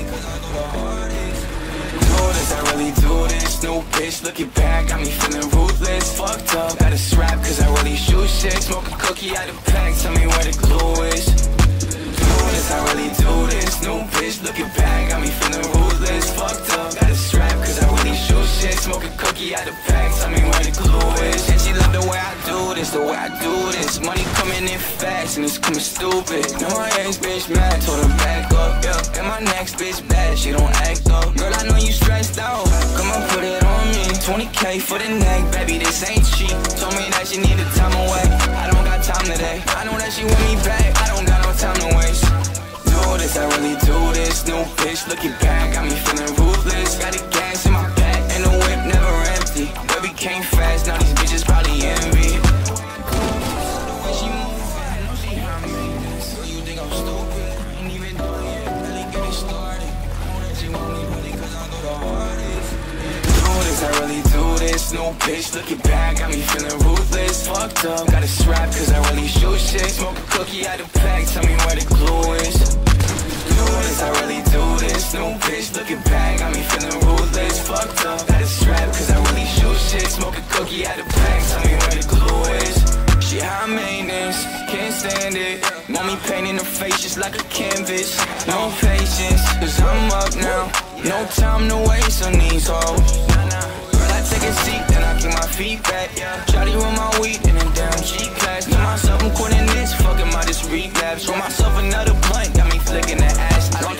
I really do this. New bitch, looking back, got me feeling ruthless. Fucked up, gotta strap, cause I really shoot shit. Smoke a cookie out the pack, tell me where the glue is. Do this, I really do this. New bitch, looking back, got me feeling ruthless. Fucked up, gotta strap, cause I really shoot shit. Smoke a cookie out the pack, tell me where the glue is. And she love the way I do this, the way I do this. Money coming in fast, and it's coming stupid. Know my ex bitch mad, told her back up, yeah. And my next bitch bad, she don't act up. Girl, I know you stressed out, come on, put it on me. 20K for the neck, baby, this ain't cheap. Told me that she needed time away, I don't got time today. I know that she want me back, I don't got no time to waste. Do this, I really do this. New bitch, looking back, got me feeling ruthless. Got the gas in my back, and the whip never empty. Baby came fast, now these bitches probably envy. The way she move, I know she high maintenance. So you think I'm stupid? Ain't even done yet, really get it started. I know that she want me really, cause I go the hardest. Do this, I really do this. New bitch, looking back, got me feeling ruthless. Fucked up, gotta strap, cause I really shoot shit. Smoke a cookie out the pack, tell me where the glue is. Do this, I really do this. New bitch, looking back, got me feeling ruthless. Fucked up, gotta strap, cause I really shoot shit. Smoke a cookie out the pack, tell me where the glue is. She high maintenance, can't stand it. Want me painting her face just like a canvas. No patience, cause I'm up now. No time to waste on these hoes. Girl, I take a seat, then I keep my feet back. Shawty roll my weed in a damn G-Class. Know myself, I'm quitting this, fucking my just relapse. Roll myself another blunt, got me flicking the ass. I don't